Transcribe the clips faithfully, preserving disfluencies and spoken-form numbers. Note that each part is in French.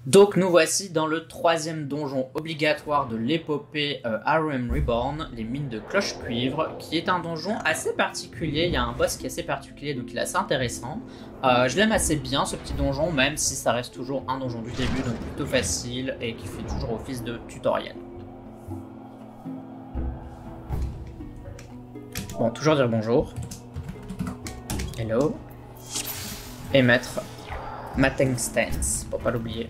Donc nous voici dans le troisième donjon obligatoire de l'épopée euh, Harem Reborn, les mines de cloche-cuivre, qui est un donjon assez particulier. Il y a un boss qui est assez particulier, donc il est assez intéressant. Euh, je l'aime assez bien ce petit donjon, même si ça reste toujours un donjon du début, donc plutôt facile et qui fait toujours office de tutoriel. Bon, toujours dire bonjour. Hello. Et mettre Mateng Stance, pour pas l'oublier.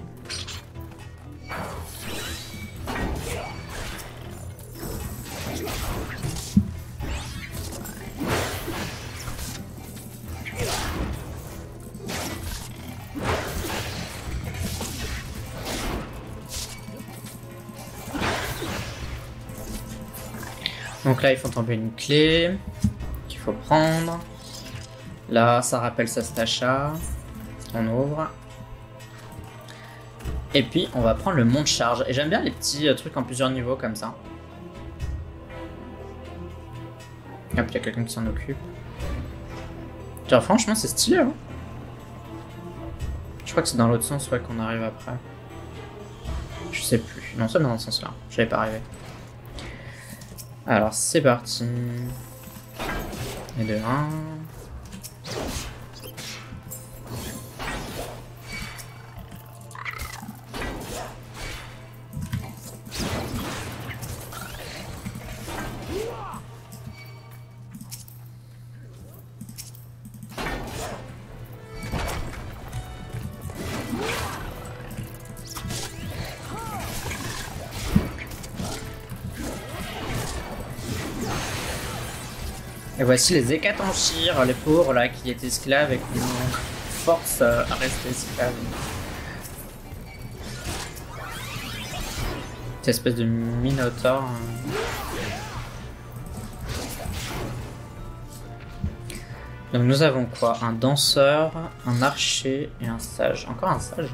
Donc là, il faut tomber une clé qu'il faut prendre. Là, ça rappelle Sastasha. On ouvre. Et puis, on va prendre le mont de charge. Et j'aime bien les petits euh, trucs en plusieurs niveaux comme ça. Hop, il y a quelqu'un qui s'en occupe. Genre, franchement, c'est stylé. Hein, je crois que c'est dans l'autre sens ouais, qu'on arrive après. Je sais plus. Non, c'est dans le sens là. Je n'avais pas arrivé. Alors, c'est parti. Et de un. Et voici les Hécatonchires, les pauvres là qui étaient esclaves et qui nous forcent à rester esclaves. Cette espèce de minotaure. Hein. Donc nous avons quoi? Un danseur, un archer et un sage. Encore un sage.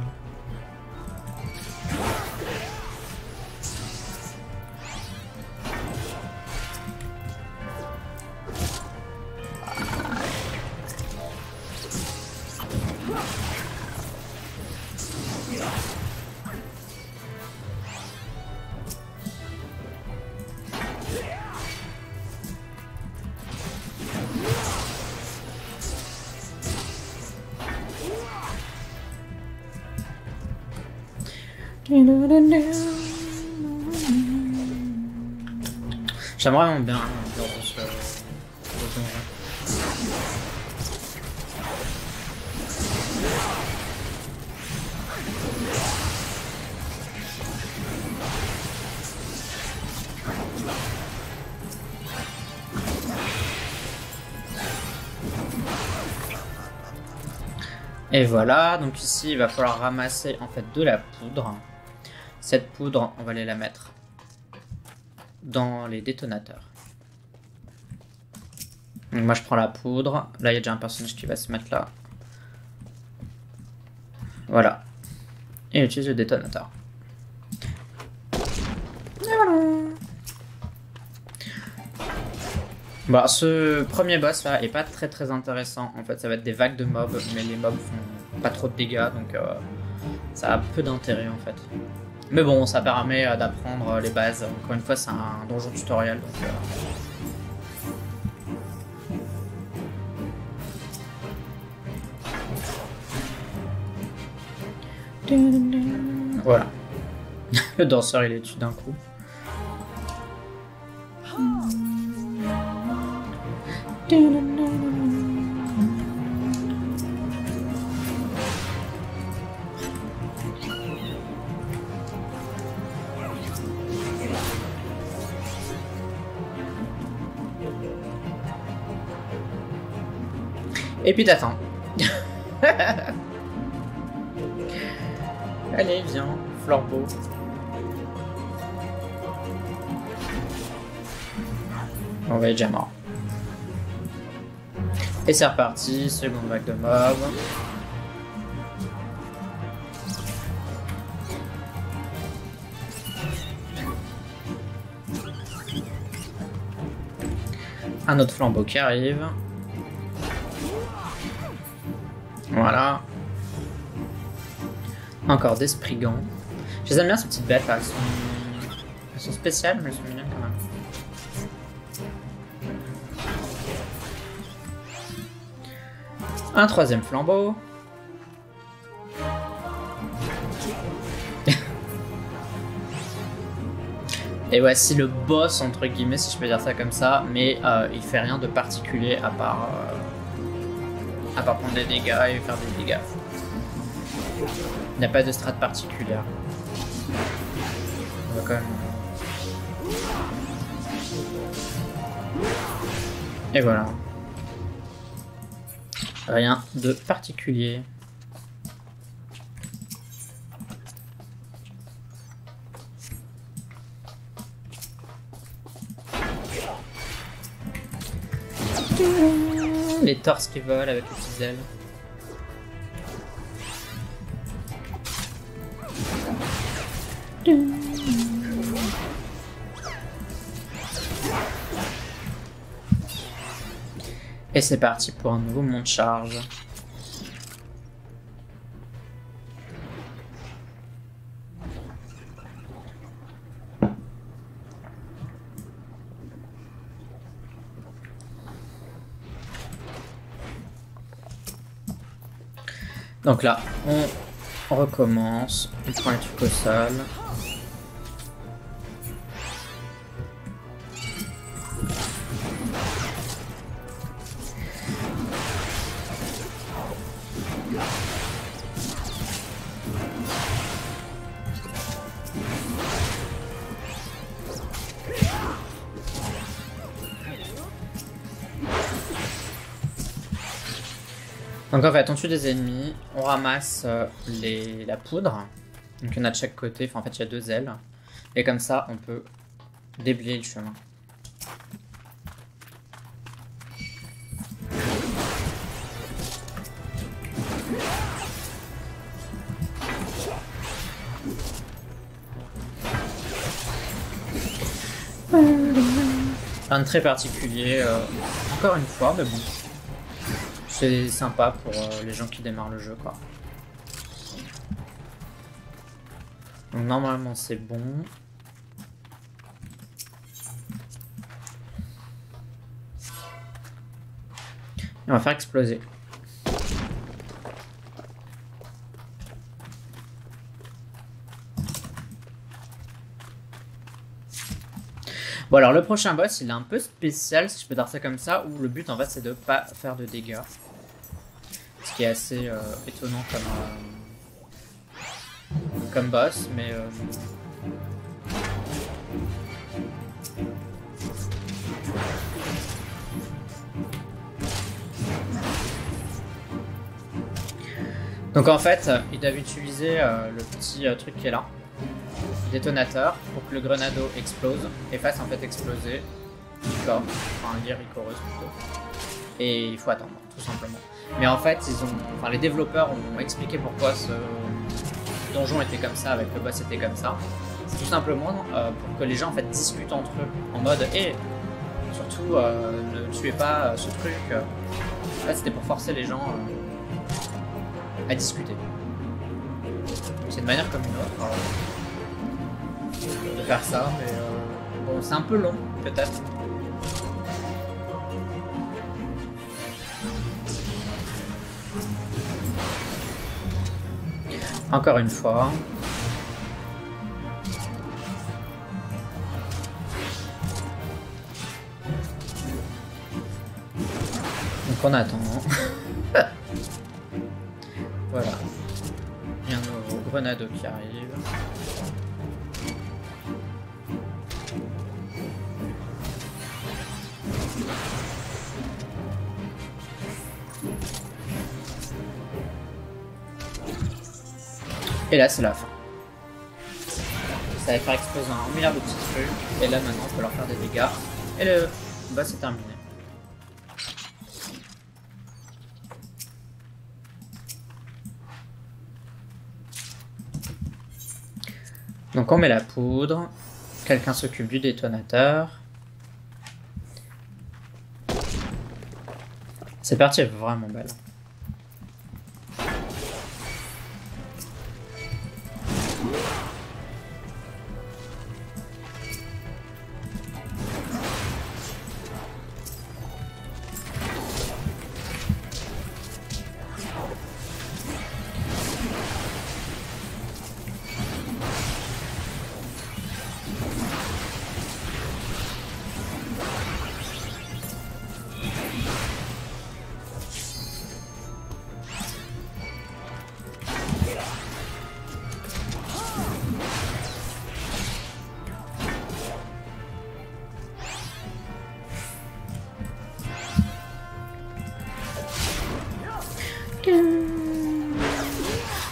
J'aimerais vraiment bien dans ce donjon. Et voilà, donc ici il va falloir ramasser en fait de la poudre. Cette poudre, on va aller la mettre dans les détonateurs. Donc moi je prends la poudre. Là il y a déjà un personnage qui va se mettre là. Voilà. Et on utilise le détonateur. Et voilà. Bon, ce premier boss là est pas très très intéressant. En fait ça va être des vagues de mobs, mais les mobs font pas trop de dégâts, donc euh, ça a peu d'intérêt en fait. Mais bon, ça permet euh, d'apprendre les bases. Encore une fois, c'est un donjon tutoriel. Donc, euh... Voilà. Le danseur, il est tué d'un coup. Et puis t'attends. Allez, viens, Florbeau. On va être déjà mort. Et c'est reparti, seconde vague de mob. Un autre flambeau qui arrive. Voilà. Encore des Spriggans. Je les aime bien ces petites bêtes là, elles sont, elles sont spéciales mais elles sont mignonnes quand même. Un troisième flambeau. Et voici le boss entre guillemets si je peux dire ça comme ça, mais euh, il fait rien de particulier à part euh, à part prendre des dégâts et faire des dégâts. Il n'y a pas de strat particulière. On va quand même... Et voilà. Rien de particulier. Les torses qui volent avec les petites ailes. Et c'est parti pour un nouveau mont de charge. Donc là, on recommence, on prend les trucs au sol. Donc en fait, on tue des ennemis, on ramasse euh, les, la poudre, donc il y en a de chaque côté, enfin en fait il y a deux ailes, et comme ça on peut déblayer le chemin. Rien de très particulier, euh, encore une fois, mais bon. C'est sympa pour euh, les gens qui démarrent le jeu, quoi. Donc normalement c'est bon. Et on va faire exploser. Bon alors le prochain boss il est un peu spécial si je peux dire ça comme ça, où le but en fait c'est de pas faire de dégâts. Ce qui est assez euh, étonnant comme, euh, comme boss, mais... Euh... Donc en fait, ils doivent utiliser euh, le petit euh, truc qui est là, détonateur, pour que le grenado explose et fasse en fait exploser Icor, enfin Icoreuse plutôt. Et il faut attendre, tout simplement. Mais en fait, ils ont, enfin, les développeurs ont expliqué pourquoi ce donjon était comme ça, avec le boss était comme ça. C'est tout simplement euh, pour que les gens en fait discutent entre eux en mode et hey, surtout euh, ne tuez pas euh, ce truc. En fait, c'était pour forcer les gens euh, à discuter. C'est une manière comme une autre euh, de faire ça, mais euh, bon, c'est un peu long peut-être. Encore une fois. Donc on attend. Voilà. Il y a un nouveau grenado qui arrive. Et là, c'est la fin. Ça va faire exploser un milliard de petits trucs. Et là, maintenant, on peut leur faire des dégâts. Et le boss est terminé. Donc, on met la poudre. Quelqu'un s'occupe du détonateur. Cette partie est vraiment belle.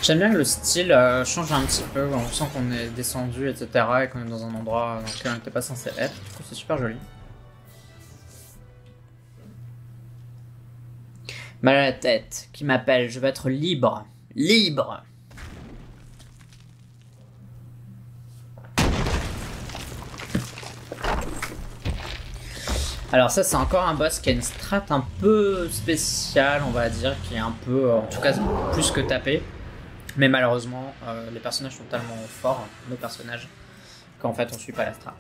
J'aime bien que le style euh, change un petit peu, on sent qu'on est descendu, et cetera et qu'on est dans un endroit dans lequel on n'était pas censé être. Je trouve que c'est super joli. Mal à la tête, qui m'appelle, je veux être libre. Libre. Alors ça c'est encore un boss qui a une strat un peu spéciale, on va dire, qui est un peu, en tout cas plus que tapé. Mais malheureusement, euh, les personnages sont tellement forts, nos personnages, qu'en fait on suit pas la strat.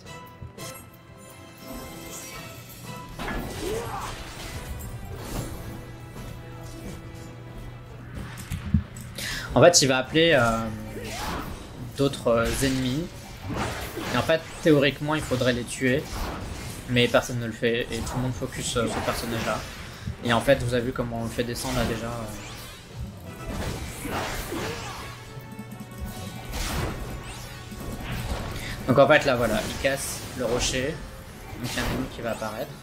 En fait il va appeler euh, d'autres euh, ennemis, et en fait théoriquement il faudrait les tuer. Mais personne ne le fait et tout le monde focus sur ce personnage là. Et en fait vous avez vu comment on le fait descendre là déjà. Donc en fait là voilà, il casse le rocher. Donc il y a un ennemi qui va apparaître.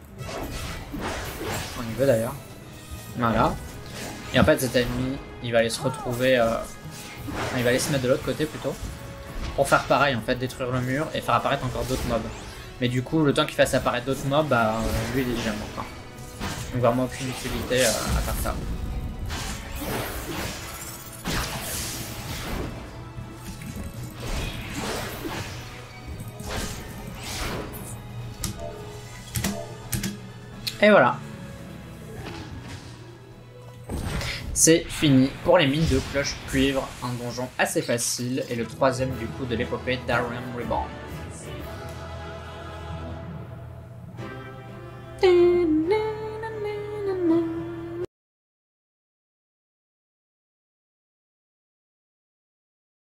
On y veut d'ailleurs. Voilà. Et en fait cet ennemi il va aller se retrouver. Euh... Il va aller se mettre de l'autre côté plutôt. Pour faire pareil en fait, détruire le mur et faire apparaître encore d'autres mobs. Mais du coup, le temps qu'il fasse apparaître d'autres mobs, bah, lui il est déjà mort. Hein. Donc vraiment aucune utilité euh, à faire ça. Et voilà. C'est fini pour les mines de cloche cuivre, un donjon assez facile et le troisième du coup de l'épopée d'Arium Reborn. Ding.